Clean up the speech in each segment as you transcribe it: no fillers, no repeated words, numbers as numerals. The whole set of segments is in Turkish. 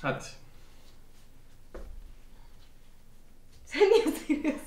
Hadi. Sen niye seviyorsun?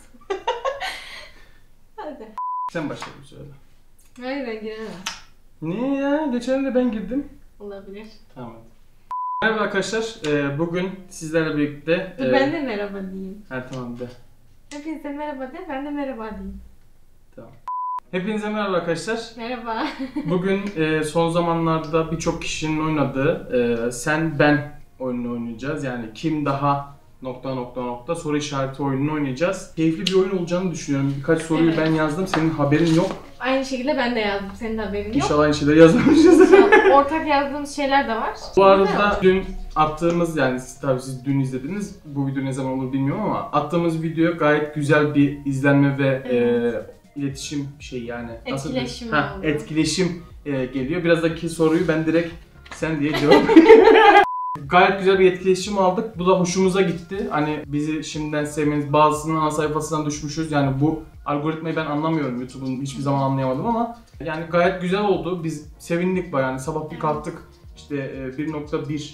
Hadi. Sen başla bir söyle. Hayır ben giremem. Niye ya? Geçen de ben girdim. Olabilir. Tamam. Merhaba arkadaşlar. Bugün sizlerle birlikte... Dur ben de merhaba diyeyim. Ha tamam de. Hepinize merhaba de, ben de merhaba diyeyim. Tamam. Hepinize merhaba arkadaşlar. Merhaba. Bugün son zamanlarda birçok kişinin oynadığı Sen Ben oyununu oynayacağız. Yani kim daha ... soru işareti oyununu oynayacağız. Keyifli bir oyun olacağını düşünüyorum. Birkaç soruyu ben yazdım. Senin haberin yok. Aynı şekilde ben de yazdım. Senin haberin yok. İnşallah aynı şeyleri yazmamışız. İnşallah. Ortak yazdığımız şeyler de var. Bu arada dün attığımız, yani tabii siz dün izlediniz. Bu video ne zaman olur bilmiyorum ama attığımız video gayet güzel bir izlenme ve iletişim şey yani. Etkileşim oldu. Etkileşim geliyor. Birazdaki soruyu ben direkt sen diye cevap Gayet güzel bir etkileşim aldık. Bu da hoşumuza gitti. Hani bizi şimdiden sevmeniz, bazısının ana sayfasından düşmüşüz. Yani bu algoritmayı ben anlamıyorum. YouTube'un hiçbir zaman anlayamadım ama yani gayet güzel oldu. Biz sevindik bayağı. Yani sabah bir kalktık. İşte 1.1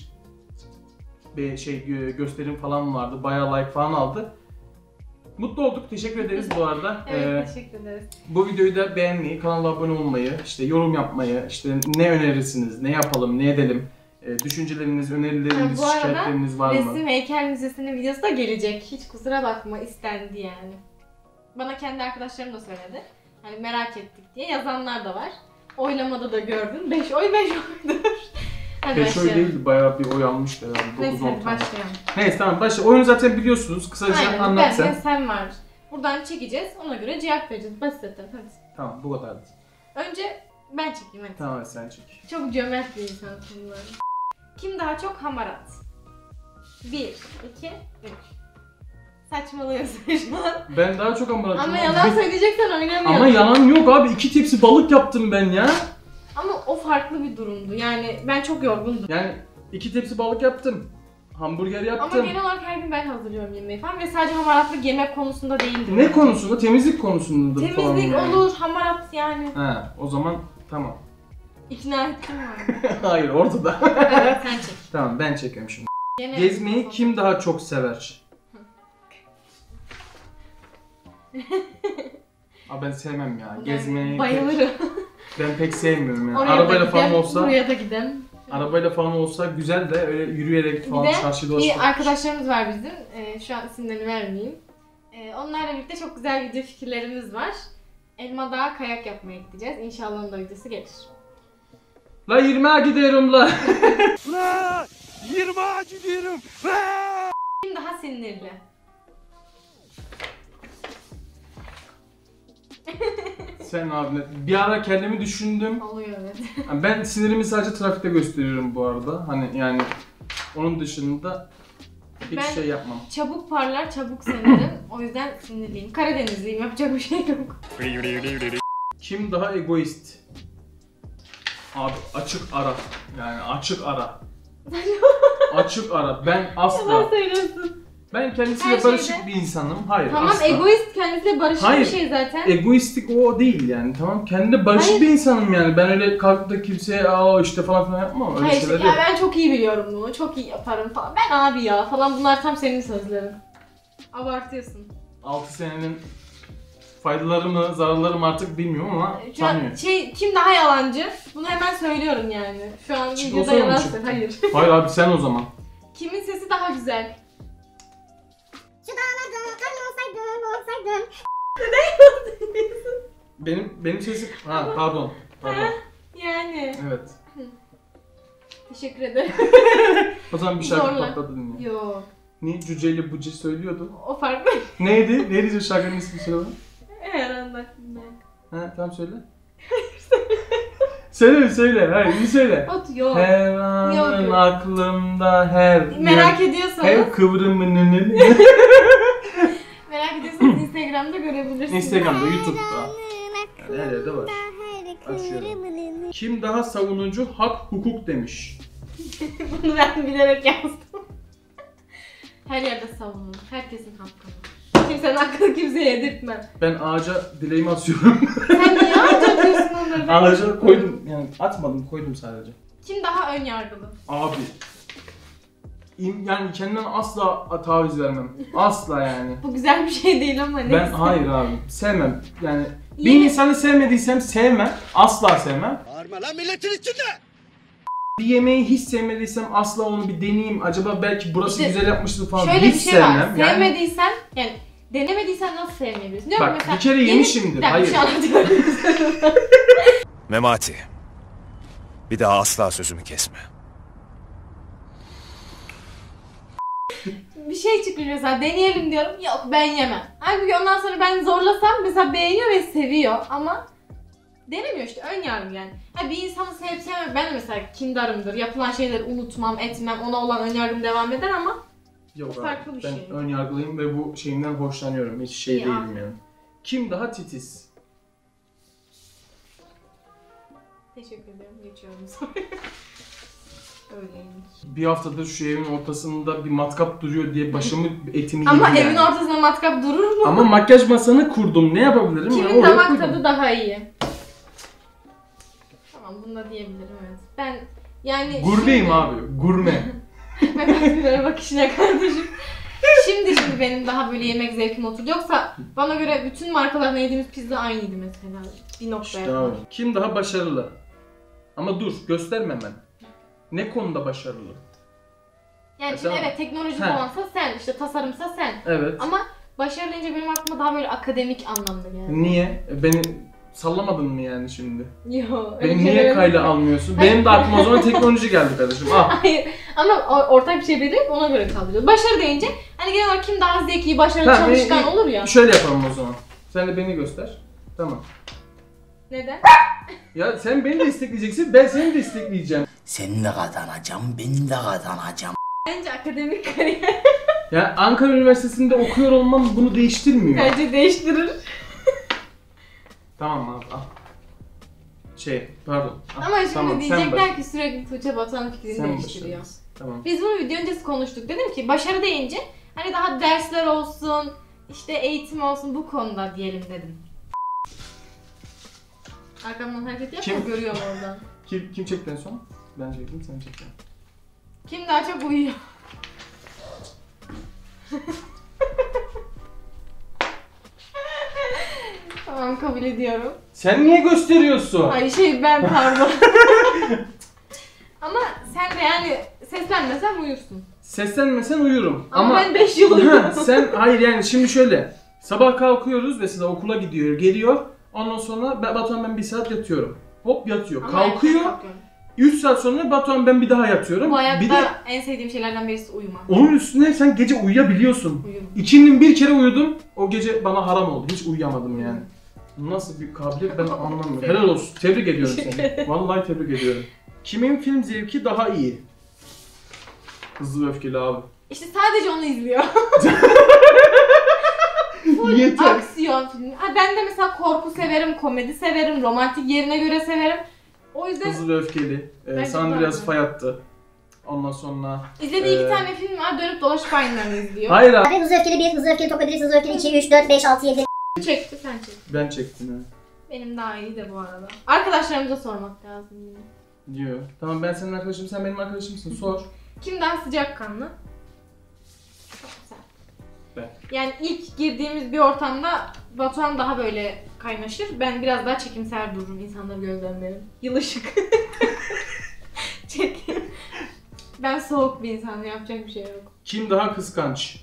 bir şey gösterim falan vardı. Bayağı like falan aldı. Mutlu olduk. Teşekkür ederiz bu arada. Evet, teşekkür ederiz. Bu videoyu da beğenmeyi, kanala abone olmayı, işte yorum yapmayı, işte ne önerirsiniz, ne yapalım, ne edelim, düşünceleriniz, önerileriniz, şikayetleriniz var mı? Resim Heykel Müzesi'nin videosu da gelecek. Hiç kusura bakma, istendi yani. Bana kendi arkadaşlarım da söyledi. Hani merak ettik diye yazanlar da var. Oylamada da gördün. 5 oy 5 oydur. 5 oy değildi, bayağı bir oy almıştı herhalde. Neyse hadi başlayalım. Neyse tamam başla. Oyunu zaten biliyorsunuz. Kısaca anlat sen. Aynen, sen var. Buradan çekeceğiz, ona göre cevap vereceğiz. Basit zaten, hadi. Tamam, bu kadardı. Önce ben çekeyim hadi. Tamam, sen çek. Çok cömert bir insansın bunlar. Kim daha çok hamarat? 1, 2, 3. Saçmalıyorsun şu an. Ben daha çok hamaratım. Ama yalan söyleyeceksen oynamıyorum. Ama yalan yok abi. 2 tepsi balık yaptım ben ya. Ama o farklı bir durumdu. Yani ben çok yorgundum. Yani 2 tepsi balık yaptım. Hamburger yaptım. Ama genel olarak her gün ben hazırlıyorum yemeği falan ve sadece hamaratlık yemek konusunda değildi. Ne konusunda? Temizlik konusunda falan. Temizlik yani. olur, hamarat yani. Ha, o zaman tamam. İkna ettim mi? Hayır, ortada. Evet, sen çek. Tamam, ben çekiyorum şimdi. Gene Gezmeyi kim daha çok sever? Aa, ben sevmem ya. Gezmeyi bayılırım. ben pek sevmiyorum yani. Oraya arabayla da falan gidem, olsa, buraya da gidem. arabayla falan olsa güzel de öyle yürüyerek falan çarşıda dolaşmak. Bir arkadaşlarımız var bizim. Şu an isimlerini vermeyeyim. Onlarla birlikte çok güzel video fikirlerimiz var. Elmadağ'a kayak yapmaya gideceğiz. İnşallah onun da videosu gelir. La 20'a gidiyorum la. La 20'a gidiyorum. Kim daha sinirli? Sen abi, bir ara kendimi düşündüm. Oluyor evet. Yani ben sinirimi sadece trafikte gösteriyorum bu arada. Hani yani onun dışında hiç Ben şey yapmam. Çabuk parlar, çabuk sinirim. O yüzden sinirliyim. Karadenizliyim, yapacak bir şey yok. Kim daha egoist? Abi açık ara. Yani açık ara. Açık ara. Ben asla. Yalan söylüyorsun. Ben kendisiyle Her barışık şeyde. bir insanım. Hayır, Tamam, asla. egoist kendisiyle barışık bir Hayır, şey zaten. Egoistik o değil yani. Tamam, kendine barışık Hayır. bir insanım yani. Ben öyle kalkıp da kimseye işte falan filan yapmam. Öyle Hayır, şeyler ya yok. ben çok iyi biliyorum bunu, çok iyi yaparım falan. Ben abi ya falan, bunlar tam senin sözlerin. Abartıyorsun. 6 senenin faydaları mı, zararları mı artık bilmiyorum ama Şu an sanmıyorum. kim daha yalancı? Bunu hemen söylüyorum yani. Şu an Çık, o videoda sana mı yalan çıktı? söyle. Hayır. Hayır abi, sen o zaman. Kimin sesi daha güzel? Şu dağlarda karnım olsaydım. Benim sesim... Ha pardon. Yani. Evet. Teşekkür ederim. O zaman bir şarkı Zorla. patladın ya. Yo. Niye Cüce ile Buce söylüyordu? O farklı. Neydi? Neydi şarkının ismi söyle bana? Her anda aklımda. Ha tamam söyle. söyle. Hayır iyi söyle. Ot yok. Her anın Yok. aklımda her... Merak ediyorsanız. Her kıvrımının... Merak ediyorsanız Instagram'da görebilirsiniz. Instagram'da, YouTube'da. Yani her yerde var. Açıyorum. Kim daha savunucu hak hukuk demiş. Bunu ben bilerek yazdım. Her yerde savunun. Herkesin hakkı. Kimsenin hakkını kimseye yedirtmem. Ben ağaca dileğimi asıyorum. Sen niye atıyorsun onları? Ağaca koydum. Yani atmadım, koydum sadece. Kim daha ön yargılı? Abi. Yani kendimden asla taviz vermem. Asla yani. Bu güzel bir şey değil ama neyse. Ben hayır abi sevmem. Yani bir Yeni- insanı sevmediysem sevmem. Asla sevmem. Bağırma lan milletin içinde. Bir yemeği hiç sevmediysem asla onu bir deneyeyim. Acaba belki burası İşte güzel yapmıştır falan. Şöyle Hiç bir şey var. sevmem. Yani Sevmediysen yani denemediysen nasıl sevmeyebilirsin? Diyorum bak mesela, bir kere yemişimdir. Bir Hayır. şey anlatıyorum. Memati. Bir daha asla sözümü kesme. Bir şey çıkmış mesela deneyelim diyorum. Yok ben yemem. Halbuki ondan sonra ben zorlasam mesela beğeniyor ve seviyor ama denemiyor işte ön yargı yani. Ha, bir insanı sevip sevmem. Ben de mesela kindarımdır. Yapılan şeyleri unutmam, etmem. Ona olan ön yargım devam eder ama Yok abi, farklı bir ben şey. ön yargılıyım ve bu şeyimden hoşlanıyorum. Hiç şey Ya. değilim yani. Kim daha titiz? teşekkür ederim. Geçiyorum soruyu. Öyleymiş. Bir haftadır şu evin ortasında bir matkap duruyor diye başımı etimi Ama yedi evin yani. ortasında matkap durur mu? Ama makyaj masanı kurdum. Ne yapabilirim? Ben Kimin oraya damak kurdum. tadı daha iyi? Tamam bunu da diyebilirim evet. Ben yani... Gurmeyim abi. Gurme. Mehmet'in bakışına kardeşim. Şimdi benim daha böyle yemek zevkim oturdu. Yoksa bana göre bütün markalarla yediğimiz pizza aynıydı mesela. Bir noktaya İşte abi. Kim daha başarılı? Ama dur gösterme hemen. Ne konuda başarılı? Yani şimdi Mesela- evet teknoloji He. falansa sen, işte tasarımsa sen. Evet. Ama başarı deyince benim aklıma daha böyle akademik anlamda geldi. Niye? Beni sallamadın mı yani şimdi? Yo. öyle Beni bir şey niye demedim. kayda almıyorsun? Hayır. Benim de aklıma o zaman teknoloji geldi kardeşim. Ah. Hayır ama ortak bir şey belirleyip ona göre kaldırıyoruz. Başarı deyince hani genel olarak kim daha zeki, başarılı, Tamam, çalışkan iyi. olur ya. Şöyle yapalım o zaman. Sen de beni göster. Tamam. Neden? Ya sen beni destekleyeceksin, ben seni destekleyeceğim. Sen de kazanacağım, ben de kazanacağım. Bence akademik kariyer Ya Ankara Üniversitesi'nde okuyor olmam bunu değiştirmiyor. bence değiştirir. Tamam abi al. Pardon. Al, Ama şimdi tamam, sen diyecekler baş- ki sürekli Tuğçe Batuhan'ın fikrini sen değiştiriyor. başarılısın. Tamam. Biz bunu video öncesi konuştuk. Dedim ki başarı deyince hani daha dersler olsun, işte eğitim olsun bu konuda diyelim dedim. Arkamdan hareket yapma Kim? görüyorum oradan. Kim çekti en son? Ben çektim, sen çektin. Kim daha çok uyuyor? Tamam kabul ediyorum. Sen niye gösteriyorsun? Ay ben pardon. Ama sen de yani seslenmesen uyursun. Seslenmesen uyurum. Ama ben 5 yıl Ha, uyuyorum. sen hayır yani şimdi şöyle. Sabah kalkıyoruz mesela okula gidiyor, geliyor. Ondan sonra Batuhan ben bir saat yatıyorum. Hop yatıyor. Ama Kalkıyor. erken kalkıyorum. 3 saat sonra Batuhan ben bir daha yatıyorum. Bu hayatta Bir de en sevdiğim şeylerden birisi uyumak. onun üstüne sen gece uyuyabiliyorsun. Uyurum. İkinin bir kere uyudum. O gece bana haram oldu. Hiç uyuyamadım yani. Nasıl bir kabiliyet ben anlamıyorum. Helal olsun. Tebrik ediyorum seni. Vallahi tebrik ediyorum. Kimin film zevki daha iyi? Hızlı ve Öfkeli abi. İşte sadece onu izliyor. Full Yeter. aksiyon filmi. Ha, ben de mesela korku severim, komedi severim, romantik yerine göre severim. O yüzden Hızlı ve Öfkeli. Bence San Andreas daha Fayattı. Ondan sonra... izlediği 2 tane film var, dönüp dolaşıp aynılarını izliyor. Hayır abi. Abi Hızlı Öfkeli 1, Hızlı Öfkeli Tokyo 1, Hızlı Öfkeli 2, 3, 4, 5, 6, 7. Çekti, sen çek. Ben çektim ha. Benim daha iyi de bu arada. Arkadaşlarımıza sormak lazım yine. Diyor. Tamam ben senin arkadaşım, sen benim arkadaşımsın. Sor. Kim daha sıcakkanlı? Çok güzel. Ben. Yani ilk girdiğimiz bir ortamda Batuhan daha böyle kaynaşır. Ben biraz daha çekimser dururum, insanları gözlemlerim. Yılışık. Çekim. Ben soğuk bir insanım, yapacak bir şey yok. Kim daha kıskanç?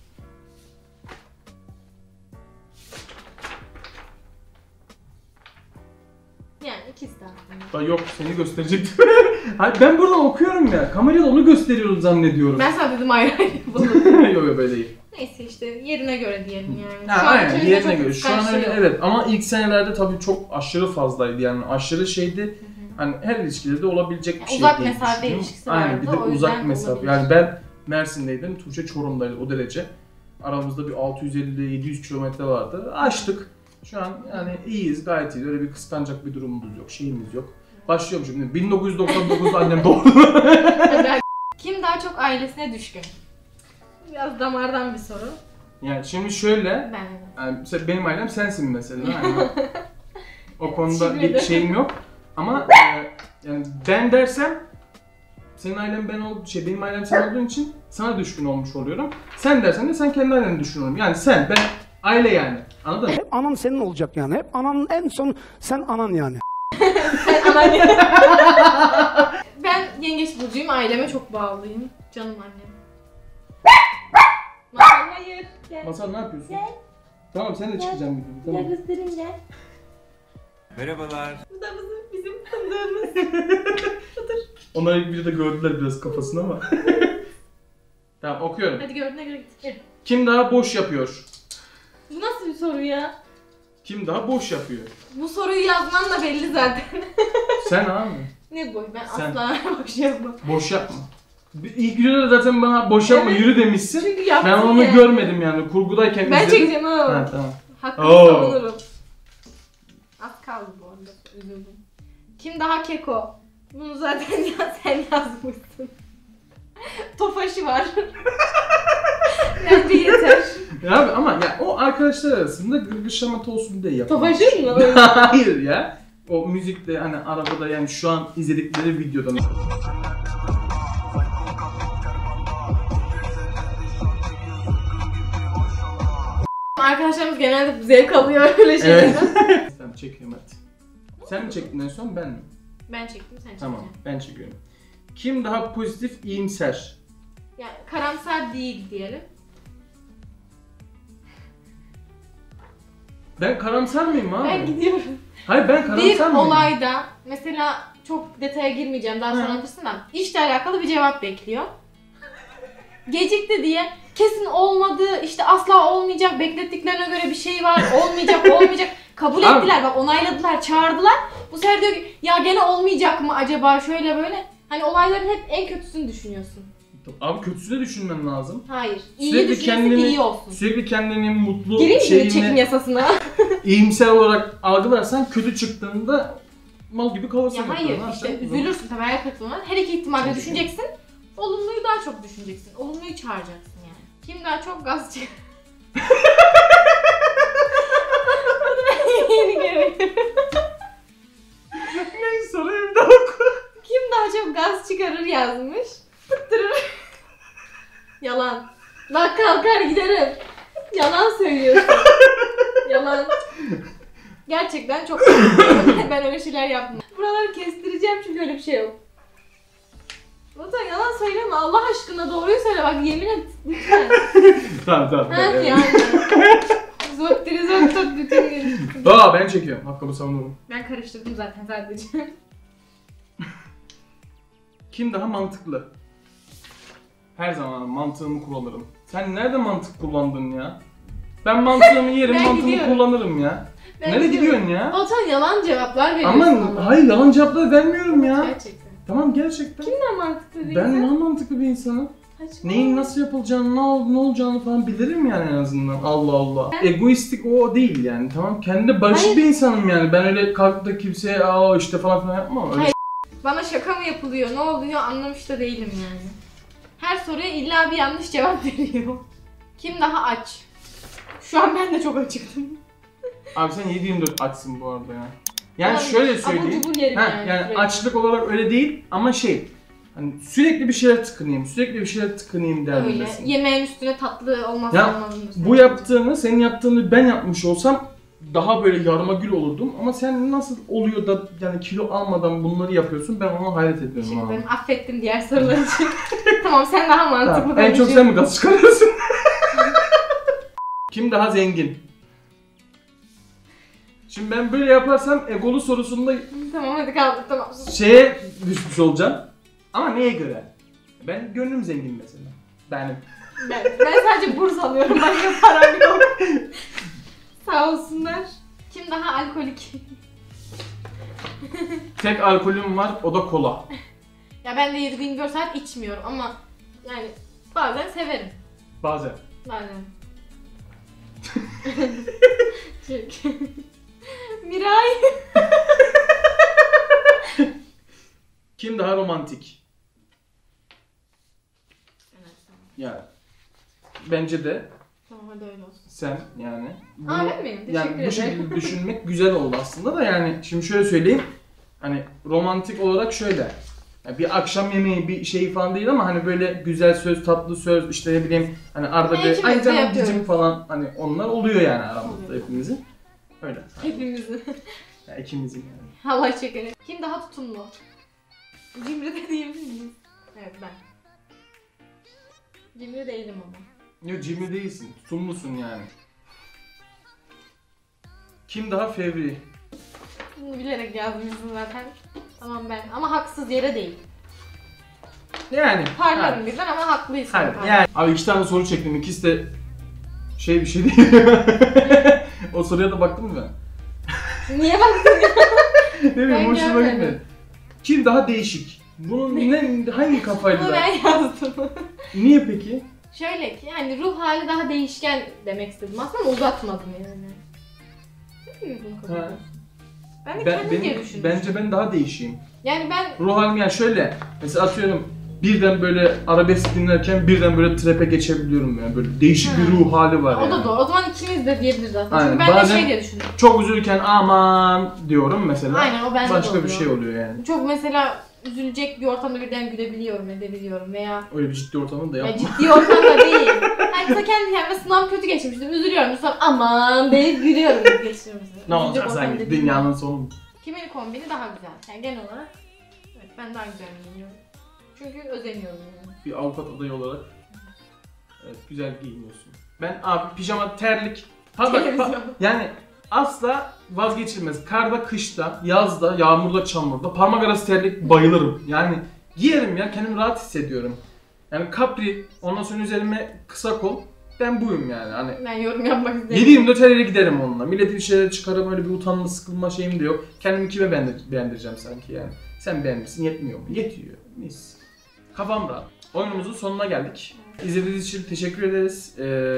Yani ikisi de aslında. Yok seni gösterecektim. Hayır ben buradan okuyorum ya. Kamerayla onu gösteriyorum zannediyorum. Ben sana dedim ayrı ayrı yapalım. Yok böyle değil. Neyse işte yerine göre diyelim yani. Ha, Şu an aynen ikimizde yerine çok göre. Şu an kıskanç öyle şey yok. evet ama ilk senelerde tabii çok aşırı fazlaydı yani aşırı şeydi. Hani her ilişkide de olabilecek bir şey Uzak diye mesafe düşünüyorum. ilişkisi Aynen bir vardı, de o uzak yüzden mesafe. olabilir. Yani ben Mersin'deydim, Tuğçe Çorum'daydı o derece. Aramızda bir 650-700 kilometre vardı. Açtık. Şu an yani iyiyiz, gayet iyiyiz. Öyle bir kıskanacak bir durumumuz yok, şeyimiz yok. Başlıyorum şimdi. 1999'da annem doğdu. Kim daha çok ailesine düşkün? Biraz damardan bir soru. Yani şimdi şöyle, Ben. yani mesela benim ailem sensin mesela. Yani o konuda Şimdi bir de. şeyim yok. Ama yani ben dersem senin ailen ben benim ailem sen olduğun için sana düşkün olmuş oluyorum. Sen dersen de sen kendi aileni düşünüyorum. Yani sen, ben, aile yani. Anladın mı? Hep anan senin olacak yani. Hep ananın en son sen anan yani. Ben yengeç burcuyum, aileme çok bağlıyım. Canım annem. Masal hayır. Gel. Masal ne yapıyorsun? Gel. Tamam sen de çıkacaksın bir gün. Gel Tamam. göstereyim gel. Merhabalar. Bu da bizim fındığımız. Onlar ilk videoda gördüler biraz kafasını ama. Tamam okuyorum. Hadi gördüğüne göre git. Gel. Kim daha boş yapıyor? Bu nasıl bir soru ya? Kim daha boş yapıyor? Bu soruyu yazman da belli zaten. Sen abi. Ne boy? Ben Sen. asla boş yapmam. Boş yapma. İlk videoda da zaten bana boş yapma Evet. yürü demişsin. Çünkü yaptın Ben onu yani. görmedim yani kurgudayken Ben izledim. çekeceğim ha. Ha tamam. Hakkımı Oo. savunurum. Az kaldı bu arada. Üzüldüm. Kim daha keko? Bunu zaten sen yazmışsın. Tofaşı var. Bence yeter. Ya abi ama ya o arkadaşlar arasında gırgırşamata olsun diye yapıyor. Tofaşı mı? Hayır ya. O müzikte hani arabada yani şu an izledikleri videoda. Arkadaşlarımız genelde zevk alıyor öyle şeylerden. Evet. Tamam çekiyorum hadi. Sen mi çektin en son ben mi? Ben çektim sen Tamam çekeceksin. ben çekiyorum. Kim daha pozitif, iyimser? Yani karamsar değil diyelim. Ben karamsar mıyım abi? Ben gidiyorum. Hayır ben karamsar Bir mıyım? olayda mesela çok detaya girmeyeceğim daha sonra Hı. anlatırsın da işle alakalı bir cevap bekliyor. Gecikti diye kesin olmadı işte asla olmayacak beklettiklerine göre bir şey var olmayacak kabul Abi. ettiler bak onayladılar çağırdılar. Bu sefer diyor ki ya gene olmayacak mı acaba şöyle böyle. Hani olayların hep en kötüsünü düşünüyorsun. Abi kötüsünü düşünmen lazım. Hayır. İyi Sürekli düşünüyorsun ki iyi olsun. Sürekli kendini mutlu Gireyim mi çekim şeyine yasasına? iyimser olarak algılarsan kötü çıktığında mal gibi kalırsın. Ya hayır işte üzülürsün tabii hayal kırıklığına. Her iki ihtimalle Tabii. düşüneceksin. Olumluyu daha çok düşüneceksin. Olumluyu çağıracaksın yani. Kim daha çok gaz çıkar? Yeni görüyorum. Ne soruyu bir daha oku. Kim daha çok gaz çıkarır yazmış. Fıttırır. Yalan. Bak kalkar giderim. Yalan söylüyorsun. Yalan. Gerçekten çok ben öyle şeyler yapmam. Buraları kestireceğim çünkü öyle bir şey yok. Batuhan yalan söyleme Allah aşkına doğruyu söyle bak yemin et lütfen. Tamam. Ha evet. yani. Zottiri zottot bütün gün. Aa ben çekiyorum. Hakkımı savunurum. Ben karıştırdım zaten sadece. Kim daha mantıklı? Her zaman mantığımı kullanırım. Sen nerede mantık kullandın ya? Ben mantığımı yerim, Ben mantığımı gidiyorum. kullanırım ya. Ben Nereye gidiyorum. gidiyorsun ya? Batuhan yalan cevaplar veriyorsun Aman hayır yalan cevaplar vermiyorum ya. Gerçekten. Tamam gerçekten. Kimden mantıklı değil Ben daha mantıklı bir insanım. Neyin nasıl yapılacağını, ne olacağını falan bilirim yani en azından. Allah Allah. Egoistik o değil yani. Tamam kendi barışık Hayır. bir insanım yani. Ben öyle kalkıp da kimseye işte falan filan yapmam. Öyle Hayır. Bana şaka mı yapılıyor, ne oluyor anlamış da değilim yani. Her soruya illa bir yanlış cevap veriyor. Kim daha aç? Şu an ben de çok acıktım. Abi sen 7/24 açsın bu arada ya. Yani Abi, şöyle söyleyeyim. abur cubur yerim yani Yani sürekli. açlık olarak öyle değil ama hani sürekli bir şeyler tıkınayım Öyle. derdindesin. Yemeğin üstüne tatlı olmaz Ya bu yaptığını, senin yaptığını ben yapmış olsam daha böyle yarmagül olurdum ama sen nasıl oluyor da yani kilo almadan bunları yapıyorsun ben ona hayret ediyorum Teşekkür abi. ederim. Affettim diğer sorular için. Tamam sen daha mantıklı Tamam, en çok konuşuyorsun. sen mi gaz çıkarıyorsun? Kim daha zengin? Şimdi ben böyle yaparsam egolu sorusunda Tamam hadi kaldı tamam. şeye düşmüş olacağım. Ama neye göre? Ben gönlüm zengin mesela. Benim. Ben sadece burs alıyorum. Başka param yok. Sağ olsunlar. Kim daha alkolik? Tek alkolüm var o da kola. Ya ben de 7/24 saat içmiyorum ama yani bazen severim. Bazen. Bazen. Çünkü... Miray. Kim daha romantik? Evet, tamam. Yani. Bence de Tamam hadi öyle olsun. sen yani. Aa, ben miyim? Teşekkür Yani bu ederim. şekilde düşünmek güzel oldu aslında da yani şimdi şöyle söyleyeyim. Hani romantik olarak şöyle. Yani bir akşam yemeği bir şey falan değil ama hani böyle güzel söz, tatlı söz, işte ne bileyim hani arada ikimiz bir de ay canım yapıyoruz. cicim falan hani onlar oluyor yani aramızda hepimizin. Öyle. Hepimizin. Ya ikimizin yani. Halay çekelim. Kim daha tutumlu? Cimri de diyebilir miyiz? Evet ben. Cimri değilim ama. Yok cimri değilsin, tutumlusun yani. Kim daha fevri? Bunu bilerek yazmışsın zaten. Tamam ben. Ama haksız yere değil. Yani. Parlarım birden ama haklıysın. Hayır, Parlarım. yani. Abi 2 tane soru çektim, ikisi de bir şey değil. O soruya da baktın mı ben? Niye baktın ya? Ne bileyim Ben hoşuma görmedim. gitmedi. Kim daha değişik? Bunun hangi kafayla? Bunu ben yazdım. Niye peki? Şöyle ki yani ruh hali daha değişken demek istedim aslında ama uzatmadım yani. Değil mi bunu kabul Ha. ediyorsun? Ben de kendim diye düşünmüştüm. Bence ben daha değişeyim. Yani ben Ruh halim yani şöyle, mesela atıyorum birden böyle arabesk dinlerken birden böyle trap'e geçebiliyorum yani böyle değişik bir ruh hali var o yani. da doğru. O zaman ikimiz de diyebiliriz aslında. Aynen. Çünkü ben Bazen- de şey diye düşündüm. Çok üzülürken aman diyorum mesela. Aynen, o bende de Başka bir oluyor. şey oluyor yani. Çok mesela üzülecek bir ortamda birden gülebiliyorum, edebiliyorum veya Öyle bir ciddi ortamda da yapma. ciddi ortamda değil. Hani mesela kendi kendime sınav kötü geçmiştim, üzülüyorum. Sonra aman deyip gülüyorum geçiyorum mesela. Ne olacak Üzülecek sanki ortamda değil. dünyanın sonu. Kimin kombini daha güzel? Yani genel olarak evet ben daha güzel giyiniyorum. Çünkü özeniyorum yani. Bir avukat adayı olarak evet, güzel giyiniyorsun. Ben abi pijama, terlik. Ha bak, Televizyon. yani asla vazgeçilmez. Karda, kışta, yazda, yağmurda, çamurda parmak arası terlik bayılırım. Yani giyerim ya, kendimi rahat hissediyorum. Yani kapri, ondan sonra üzerime kısa kol. Ben buyum yani. Hani Ben yorum yapmak istemiyorum. 7-24 her yere giderim onunla. Milletin şeylere çıkarım, öyle bir utanma, sıkılma şeyim de yok. Kendimi kime beğendireceğim sanki yani. Sen beğenmişsin, yetmiyor mu? Yetiyor. Mis. Kafam rahat. Oyunumuzun sonuna geldik. İzlediğiniz için teşekkür ederiz.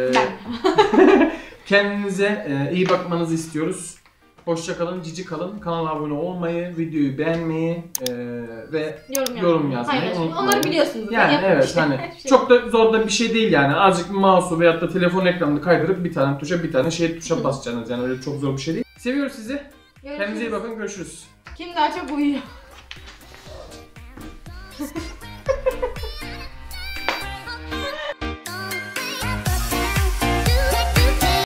Kendinize iyi bakmanızı istiyoruz. Hoşça kalın, cici kalın. Kanala abone olmayı, videoyu beğenmeyi ve yorum yazmayı Aynen. unutmayın. Onları biliyorsunuz. Yani Yapın evet işte. hani çok da zor da bir şey değil yani. Azıcık bir mouse'u veyahut da telefon ekranını kaydırıp bir tane tuşa tuşa basacaksınız yani öyle çok zor bir şey değil. Seviyoruz sizi. Görüşürüz. Kendinize iyi bakın, görüşürüz. Kim daha çok uyuyor?